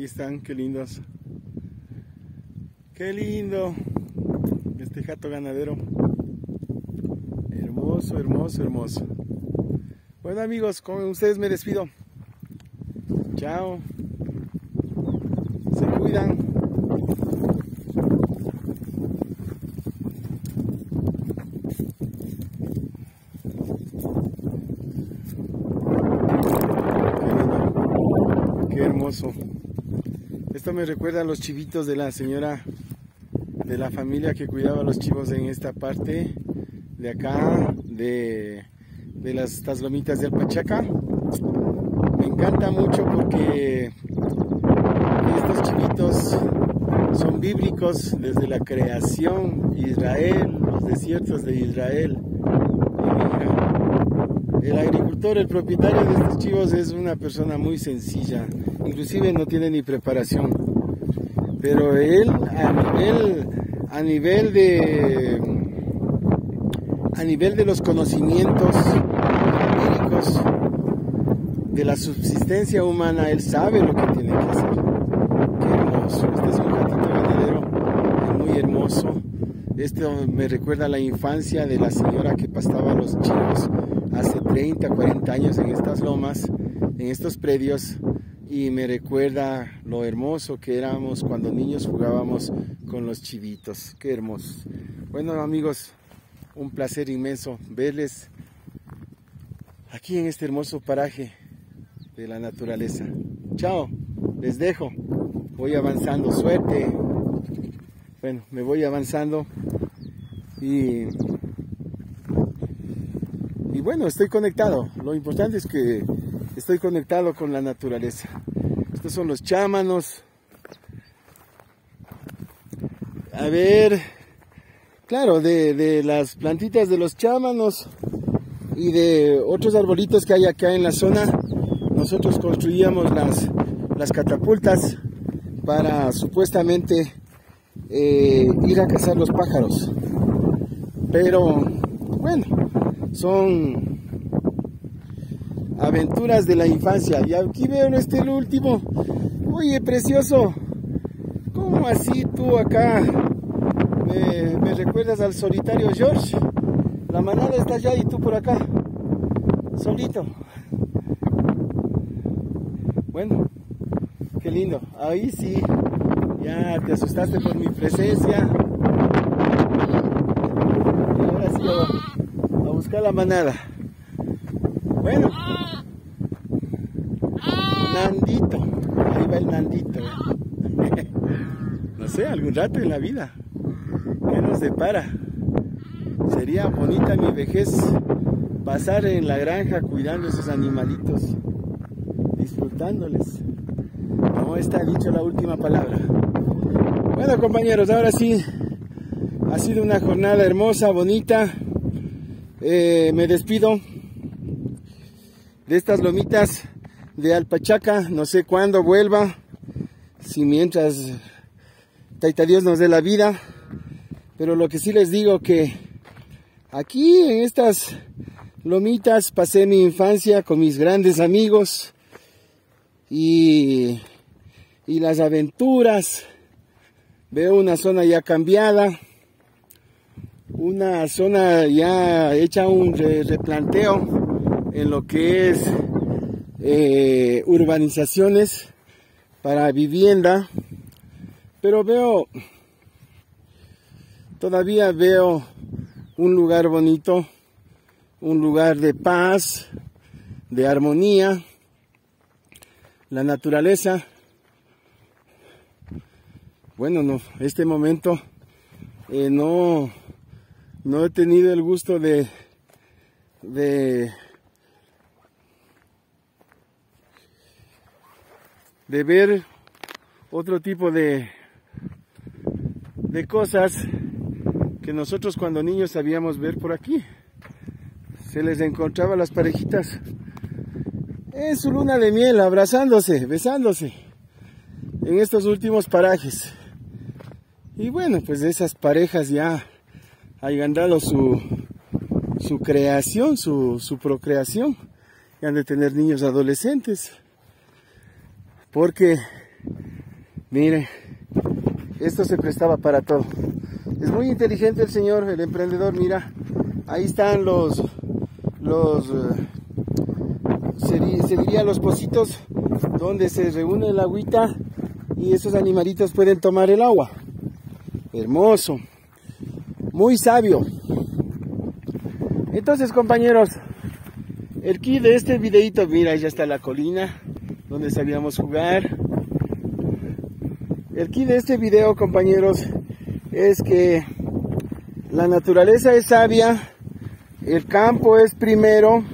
Ahí están, qué lindos. Qué lindo. Este jato ganadero. Hermoso, hermoso, hermoso. Bueno amigos, con ustedes me despido. Chao. Se cuidan. Qué hermoso. Esto me recuerda a los chivitos de la señora de la familia que cuidaba a los chivos en esta parte de acá, de estas lomitas de Alpachaca. Me encanta mucho porque estos chivitos son bíblicos desde la creación, Israel, los desiertos de Israel. El agricultor, el propietario de estos chivos es una persona muy sencilla, inclusive no tiene ni preparación, pero él a nivel de los conocimientos empíricos de la subsistencia humana, él sabe lo que tiene que hacer. Qué hermoso, este es un gatito ganadero muy hermoso. Esto me recuerda a la infancia de la señora que pastaba los chivos hace 30, 40 años en estas lomas, en estos predios, y me recuerda lo hermoso que éramos cuando niños jugábamos con los chivitos. Qué hermosos. Bueno amigos, un placer inmenso verles aquí en este hermoso paraje de la naturaleza. Chao, les dejo, voy avanzando, suerte. Bueno, me voy avanzando y bueno, estoy conectado. Lo importante es que estoy conectado con la naturaleza. Estos son los chámanos. A ver, claro, de las plantitas de los chámanos y de otros arbolitos que hay acá en la zona, nosotros construíamos las catapultas para supuestamente ir a cazar los pájaros. Pero bueno, son aventuras de la infancia. Y aquí veo el último. Oye, precioso. ¿Cómo así tú acá? Me recuerdas al solitario George. La manada está allá y tú por acá, solito. Bueno, qué lindo. Ahí sí, ya te asustaste por mi presencia. Y ahora sí a buscar la manada. Bueno, Nandito, ahí va el Nandito. No sé, algún rato en la vida, ¿qué nos depara? Sería bonita mi vejez, pasar en la granja cuidando a esos animalitos, disfrutándoles. No está dicho la última palabra. Bueno compañeros, ahora sí, ha sido una jornada hermosa, bonita. Me despido de estas lomitas de Alpachaca. No sé cuándo vuelva, si mientras Taita Dios nos dé la vida, pero lo que sí les digo que aquí en estas lomitas pasé mi infancia con mis grandes amigos y las aventuras. Veo una zona ya cambiada, una zona ya hecha un replanteo en lo que es urbanizaciones para vivienda, pero todavía veo un lugar bonito, un lugar de paz, de armonía, la naturaleza. Bueno, no, este momento no he tenido el gusto de ver otro tipo de cosas que nosotros cuando niños sabíamos ver por aquí. Se les encontraba a las parejitas en su luna de miel, abrazándose, besándose en estos últimos parajes. Y bueno, pues esas parejas ya hayan dado su creación, su procreación, y han de tener niños adolescentes, porque Mire, esto se prestaba para todo. Es muy inteligente el señor, el emprendedor. Mira, ahí están se diría los pocitos donde se reúne el agüita y esos animalitos pueden tomar el agua. Hermoso, muy sabio. Entonces, compañeros, el key de este videito, mira, ya está la colina donde sabíamos jugar. El key de este video, compañeros, es que la naturaleza es sabia, el campo es primero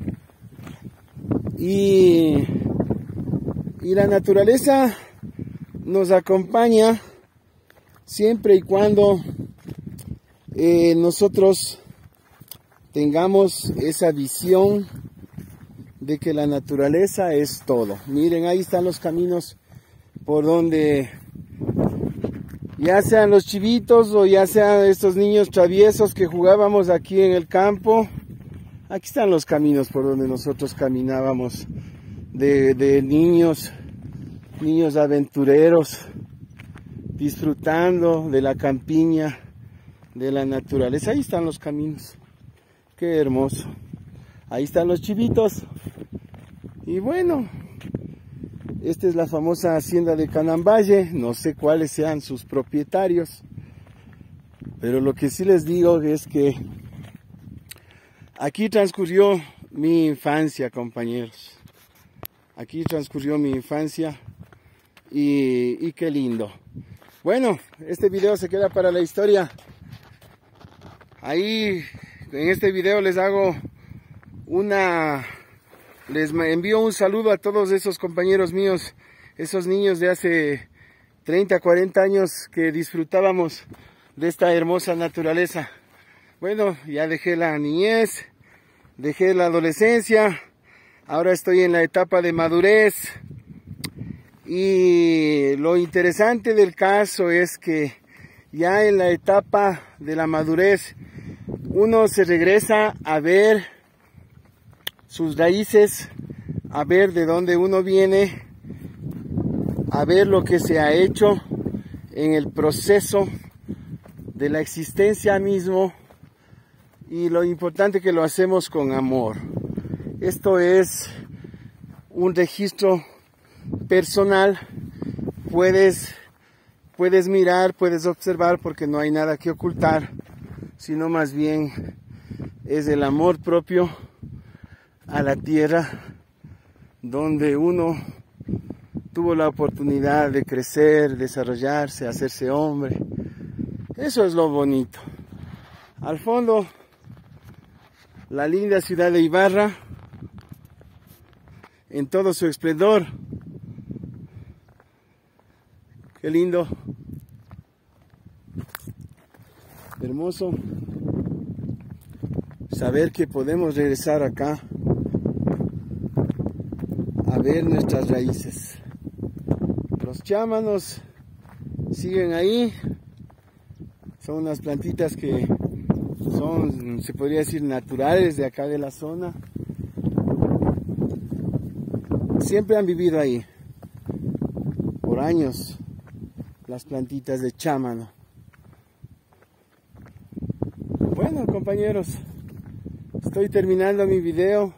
y la naturaleza nos acompaña siempre y cuando nosotros tengamos esa visión de que la naturaleza es todo. Miren, ahí están los caminos por donde ya sean los chivitos o ya sean estos niños traviesos que jugábamos aquí en el campo. Aquí están los caminos por donde nosotros caminábamos de niños aventureros, disfrutando de la campiña, de la naturaleza. Ahí están los caminos. Qué hermoso. Ahí están los chivitos. Y bueno, esta es la famosa hacienda de Canamballe. No sé cuáles sean sus propietarios, pero lo que sí les digo es que aquí transcurrió mi infancia, compañeros. Aquí transcurrió mi infancia y qué lindo. Bueno, este video se queda para la historia. Ahí en este video les envío un saludo a todos esos compañeros míos, esos niños de hace 30, 40 años que disfrutábamos de esta hermosa naturaleza. Bueno, ya dejé la niñez, dejé la adolescencia, ahora estoy en la etapa de madurez. Y lo interesante del caso es que ya en la etapa de la madurez uno se regresa a ver sus raíces, a ver de dónde uno viene, a ver lo que se ha hecho en el proceso de la existencia mismo y lo importante que lo hacemos con amor. Esto es un registro personal, puedes mirar, puedes observar porque no hay nada que ocultar, sino más bien es el amor propio a la tierra donde uno tuvo la oportunidad de crecer, desarrollarse, hacerse hombre. Eso es lo bonito. Al fondo, la linda ciudad de Ibarra en todo su esplendor. Qué lindo, hermoso saber que podemos regresar acá a ver nuestras raíces. Los chámanos siguen ahí, son unas plantitas que son, se podría decir, naturales de acá de la zona. Siempre han vivido ahí, por años, las plantitas de chámano. Bueno, compañeros, estoy terminando mi video.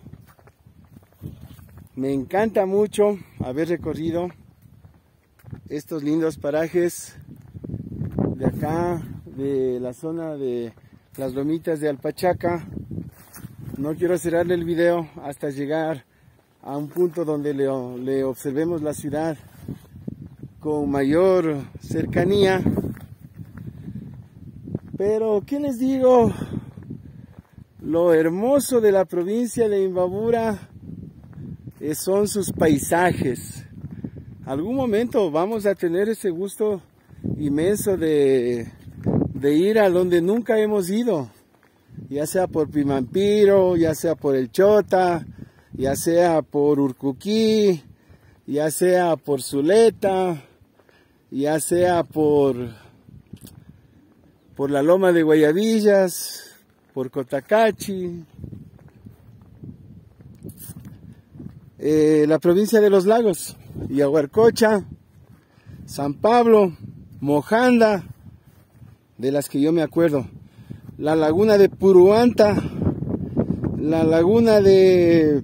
Me encanta mucho haber recorrido estos lindos parajes de acá, de la zona de las lomitas de Alpachaca. No quiero cerrar el video hasta llegar a un punto donde le observemos la ciudad con mayor cercanía. Pero, ¿qué les digo? Lo hermoso de la provincia de Imbabura son sus paisajes. Algún momento vamos a tener ese gusto inmenso de ir a donde nunca hemos ido, ya sea por Pimampiro, ya sea por el Chota, ya sea por Urcuquí, ya sea por Zuleta, ya sea por la Loma de Guayabillas, por Cotacachi, la provincia de los Lagos, Yaguarcocha, San Pablo, Mojanda, de las que yo me acuerdo, la laguna de Puruanta, la laguna de...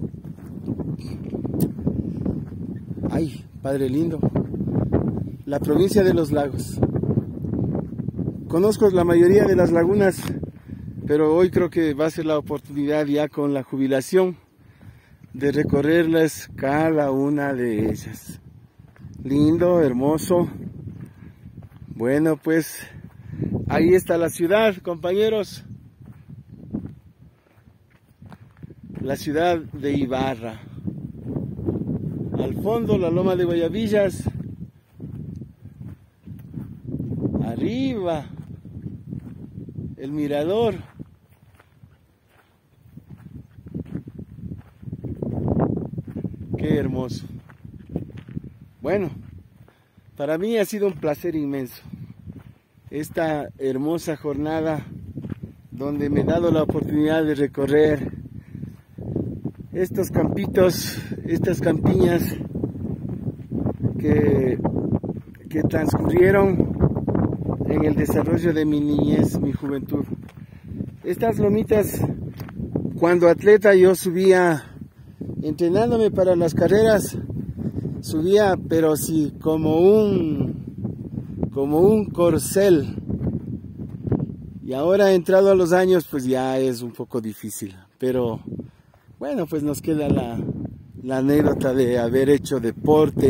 ay, Padre lindo, la provincia de los lagos. Conozco la mayoría de las lagunas, pero hoy creo que va a ser la oportunidad ya con la jubilación de recorrerlas cada una de ellas. Lindo, hermoso. Bueno, pues ahí está la ciudad, compañeros. La ciudad de Ibarra. Al fondo la loma de Guayabillas. Arriba el mirador. Qué hermoso. Bueno, para mí ha sido un placer inmenso esta hermosa jornada donde me he dado la oportunidad de recorrer estos campitos, estas campiñas que transcurrieron en el desarrollo de mi niñez, mi juventud. Estas lomitas, cuando atleta yo subía, entrenándome para las carreras, subía, pero sí, como un corcel. Y ahora, entrado a los años, pues ya es un poco difícil. Pero bueno, pues nos queda la anécdota de haber hecho deporte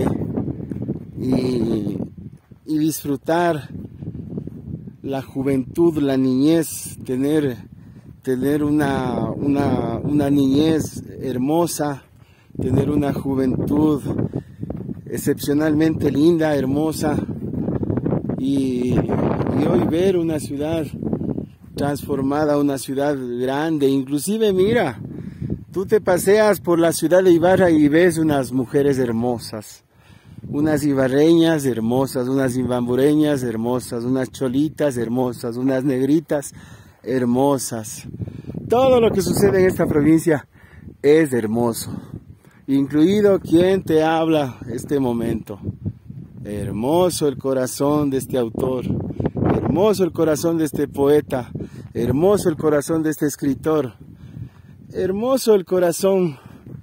y disfrutar la juventud, la niñez, tener una niñez hermosa, tener una juventud excepcionalmente linda, hermosa, y hoy ver una ciudad transformada, una ciudad grande. Inclusive mira, tú te paseas por la ciudad de Ibarra y ves unas mujeres hermosas, unas ibarreñas hermosas, unas imbambureñas hermosas, unas cholitas hermosas, unas negritas hermosas. Todo lo que sucede en esta provincia es hermoso, incluido quien te habla este momento. Hermoso el corazón de este autor, hermoso el corazón de este poeta, hermoso el corazón de este escritor, hermoso el corazón.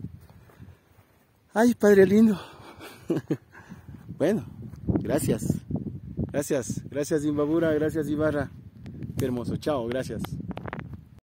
Ay, Padre lindo. Bueno, gracias Imbabura, gracias Ibarra. Qué hermoso, chao, gracias.